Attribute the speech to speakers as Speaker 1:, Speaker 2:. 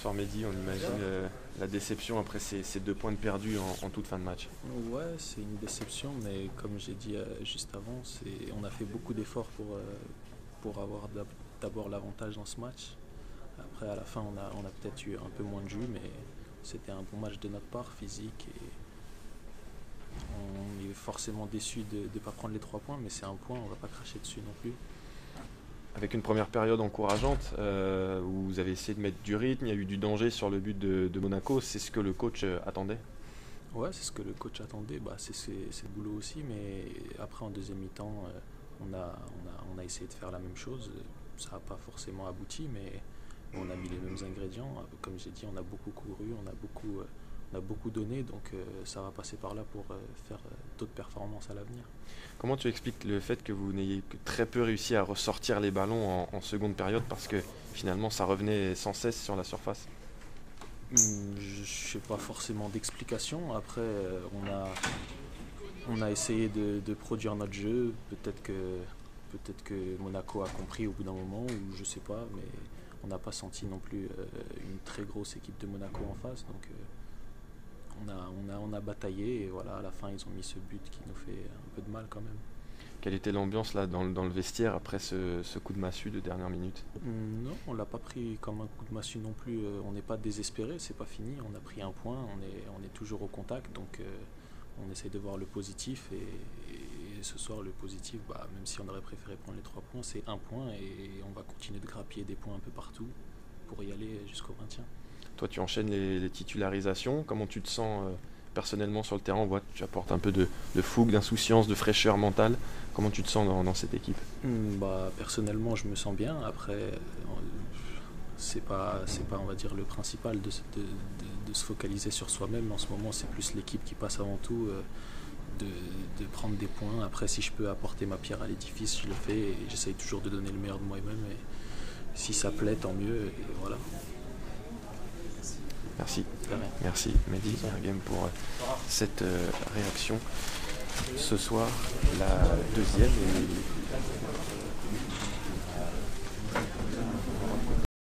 Speaker 1: soir, Mehdi, on imagine la déception après ces 2 points de perdus en toute fin de match.
Speaker 2: Ouais, c'est une déception, mais comme j'ai dit juste avant, on a fait beaucoup d'efforts pour avoir d'abord l'avantage dans ce match. Après, à la fin, on a peut-être eu un peu moins de jus, mais c'était un bon match de notre part, physique. Et on est forcément déçu de ne pas prendre les 3 points, mais c'est un point, on ne va pas cracher dessus non plus.
Speaker 1: Avec une première période encourageante, où vous avez essayé de mettre du rythme, il y a eu du danger sur le but de Monaco, c'est ce que le coach attendait?
Speaker 2: Ouais, c'est ce que le coach attendait, c'est le boulot aussi, mais après en deuxième mi-temps, on a essayé de faire la même chose. Ça n'a pas forcément abouti, mais on a mis les mêmes ingrédients. Comme j'ai dit, on a beaucoup couru, on a beaucoup donné, donc ça va passer par là pour faire d'autres performances à l'avenir.
Speaker 1: Comment tu expliques le fait que vous n'ayez que très peu réussi à ressortir les ballons en seconde période, parce que finalement ça revenait sans cesse sur la surface?
Speaker 2: Je sais pas forcément d'explication. Après, on a essayé de produire notre jeu. Peut-être que Monaco a compris au bout d'un moment, ou je sais pas, mais on n'a pas senti non plus une très grosse équipe de Monaco en face. Donc on a bataillé et voilà, à la fin ils ont mis ce but qui nous fait un peu de mal quand même.
Speaker 1: Quelle était l'ambiance là dans le vestiaire après ce coup de massue de dernière minute?
Speaker 2: Non, on l'a pas pris comme un coup de massue non plus. On n'est pas désespéré, c'est pas fini. On a pris un point, on est toujours au contact, donc on essaye de voir le positif. Et ce soir, le positif, même si on aurait préféré prendre les 3 points, c'est un point et on va continuer de grappiller des points un peu partout pour y aller jusqu'au maintien.
Speaker 1: Toi, tu enchaînes les titularisations. Comment tu te sens personnellement sur le terrain? On voit que tu apportes un peu de fougue, d'insouciance, de fraîcheur mentale. Comment tu te sens dans cette équipe?
Speaker 2: Personnellement, je me sens bien. Après, c'est pas, on va dire, le principal de se focaliser sur soi-même. En ce moment, c'est plus l'équipe qui passe avant tout, de prendre des points. Après, si je peux apporter ma pierre à l'édifice, je le fais et j'essaye toujours de donner le meilleur de moi-même. Et si ça plaît, tant mieux. Et voilà.
Speaker 1: Merci. Merci Mehdi Merguem pour cette réaction. Ce soir, la deuxième et